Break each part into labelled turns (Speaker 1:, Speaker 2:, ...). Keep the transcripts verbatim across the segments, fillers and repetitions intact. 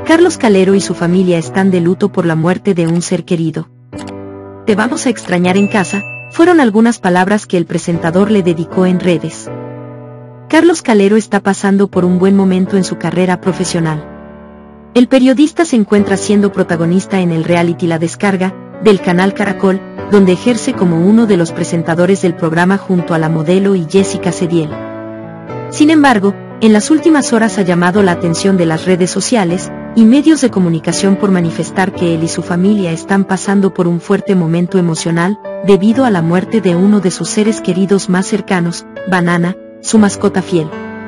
Speaker 1: Carlos Calero y su familia están de luto por la muerte de un ser querido. Te vamos a extrañar en casa, fueron algunas palabras que el presentador le dedicó en redes. Carlos Calero está pasando por un buen momento en su carrera profesional. El periodista se encuentra siendo protagonista en el reality La Descarga, del canal Caracol, donde ejerce como uno de los presentadores del programa junto a la modelo y Jessica Cediel. Sin embargo, en las últimas horas ha llamado la atención de las redes sociales y medios de comunicación por manifestar que él y su familia están pasando por un fuerte momento emocional, debido a la muerte de uno de sus seres queridos más cercanos, Banana, su mascota fiel.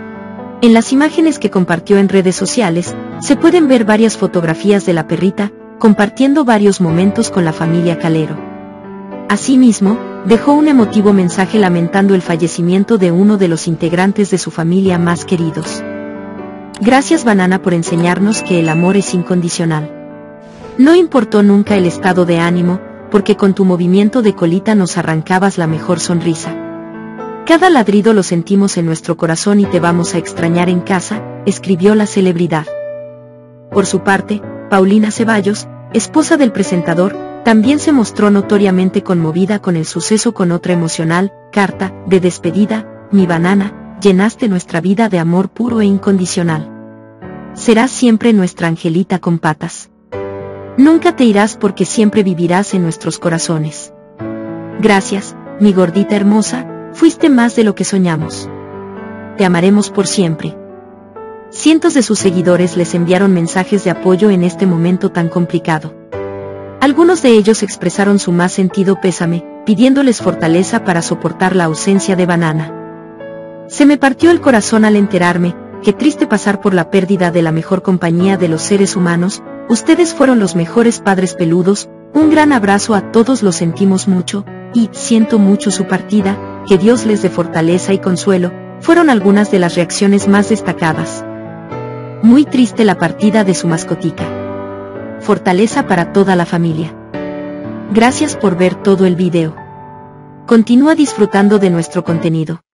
Speaker 1: En las imágenes que compartió en redes sociales, se pueden ver varias fotografías de la perrita, compartiendo varios momentos con la familia Calero. Asimismo, dejó un emotivo mensaje lamentando el fallecimiento de uno de los integrantes de su familia más queridos. Gracias Banana por enseñarnos que el amor es incondicional. No importó nunca el estado de ánimo, porque con tu movimiento de colita nos arrancabas la mejor sonrisa. Cada ladrido lo sentimos en nuestro corazón y te vamos a extrañar en casa, escribió la celebridad. Por su parte, Paulina Ceballos, esposa del presentador, también se mostró notoriamente conmovida con el suceso con otra emocional carta de despedida: mi Banana, llenaste nuestra vida de amor puro e incondicional. Serás siempre nuestra angelita con patas. Nunca te irás porque siempre vivirás en nuestros corazones. Gracias, mi gordita hermosa, fuiste más de lo que soñamos. Te amaremos por siempre. Cientos de sus seguidores les enviaron mensajes de apoyo en este momento tan complicado. Algunos de ellos expresaron su más sentido pésame, pidiéndoles fortaleza para soportar la ausencia de Banana. Se me partió el corazón al enterarme, qué triste pasar por la pérdida de la mejor compañía de los seres humanos, ustedes fueron los mejores padres peludos, un gran abrazo a todos, lo sentimos mucho, y siento mucho su partida, que Dios les dé fortaleza y consuelo, fueron algunas de las reacciones más destacadas. Muy triste la partida de su mascotica. Fortaleza para toda la familia. Gracias por ver todo el video. Continúa disfrutando de nuestro contenido.